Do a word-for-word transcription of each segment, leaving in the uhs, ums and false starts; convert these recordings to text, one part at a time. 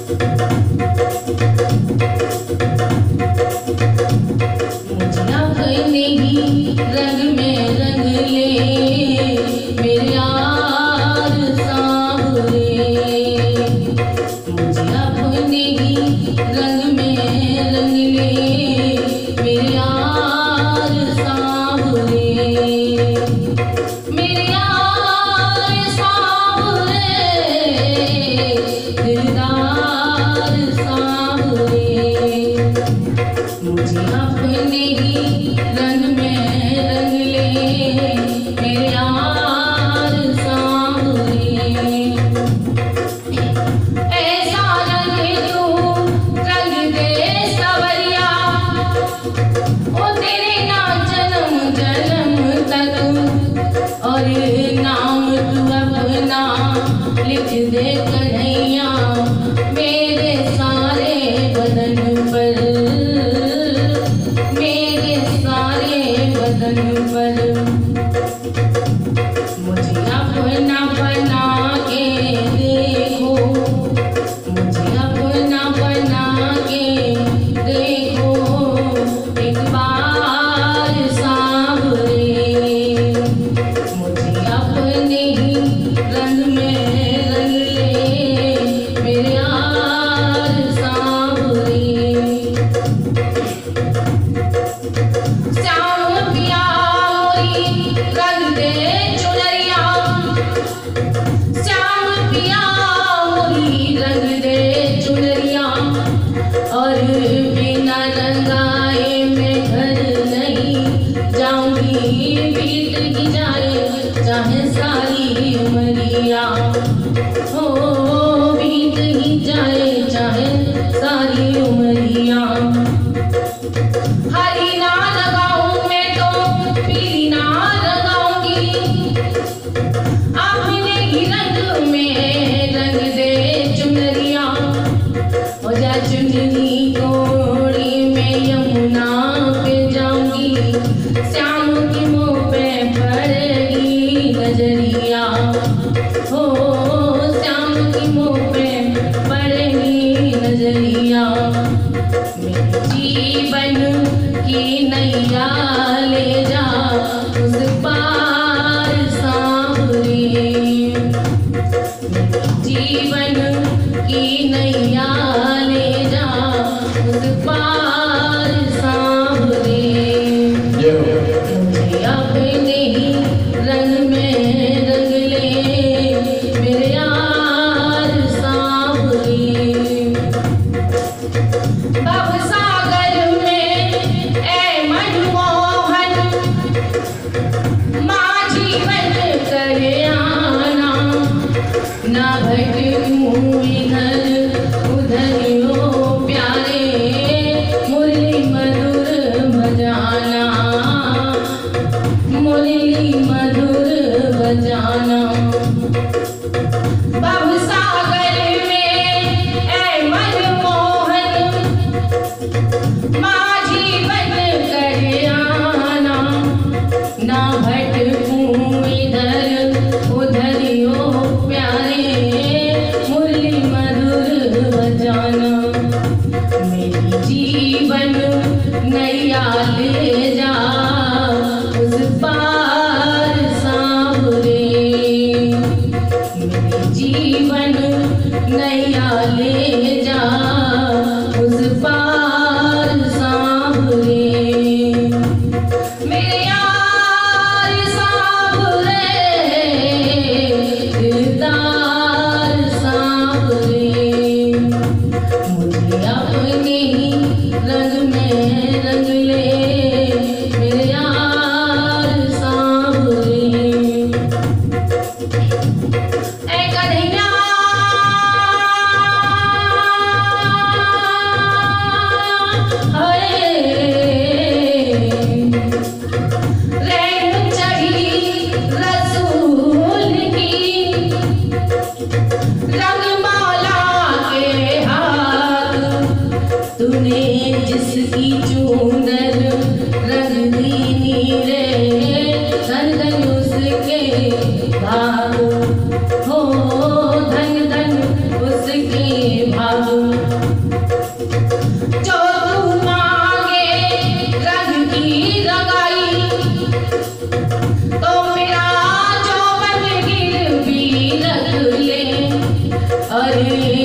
भागो हो धन धन उसके भागो।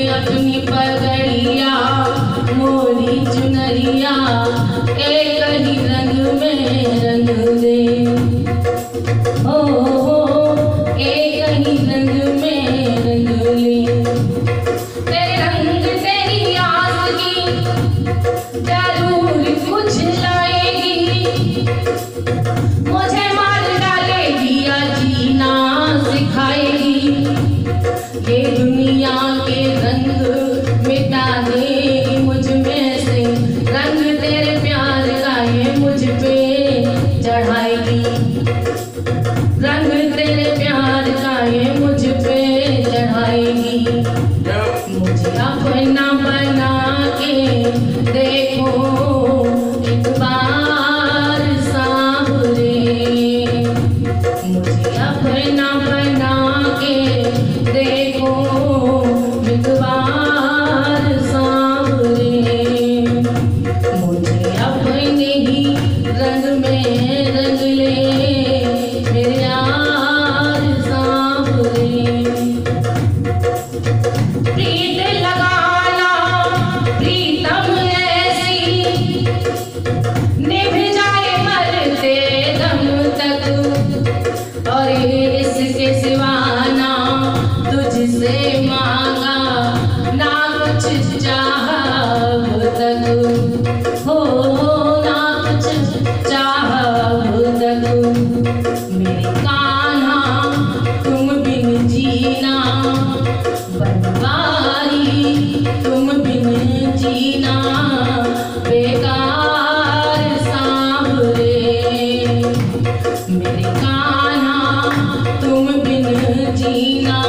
अपनी पगड़िया मोरी चुनरिया एक ही रंग में रंग दे, ओ एक ही रंग में रंग ले। तेरे रंग तेरी आस की जरूर कुछ लाएगी, मुझे मार डालेगी या जीना सिखाएगी। ये दुनिया के रंग मिटा देगी मुझ में से, रंग तेरे प्यार का ये मुझ पे चढ़ाएगी, रंग तेरे प्यार का ये मुझ पे चढ़ाएगी। मुझे अपना बना के देखो एक बार सांवरे, मुझे अपना बना के देखो एक बार सांवरे। मुझे अपने ही रंग में रंग ले मेरे यार सांवरे। प्रीत लगाना प्रीतम ऐसी निभ जाए मरते दम तक, और इसके सिवाना तुझसे मांगा ना कुछ चाहा अब तक, हो ना कुछ चाहा अब तक। मेरे कान्हा तुम बिन जीना बनवारी, तुम बिन जीना बेकार सांवरे। मेरे कान्हा तुम बिन जीना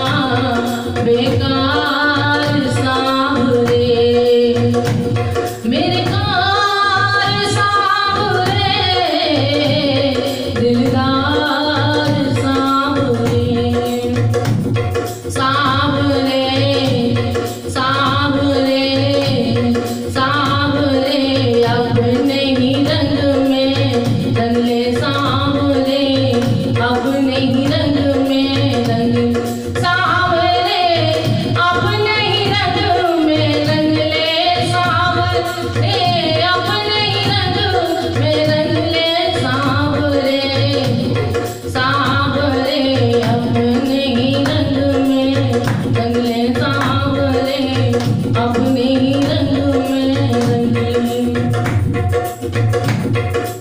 बेकार सांवरे। मेरे कार सांवरे दिलदार सांवरे, सांवरे सांवरे सांवरे अपने ही रंग में रंग ले सांवरे, अपने ही रंग में रंग सांवरे, अपने ही रंग में रंग ले सांवरे, अपने ही रंग में रंग ले सांवरे, सांवरे अपने ही रंग में रंग ले सांवरे, अपने ही रंग में रंग ले।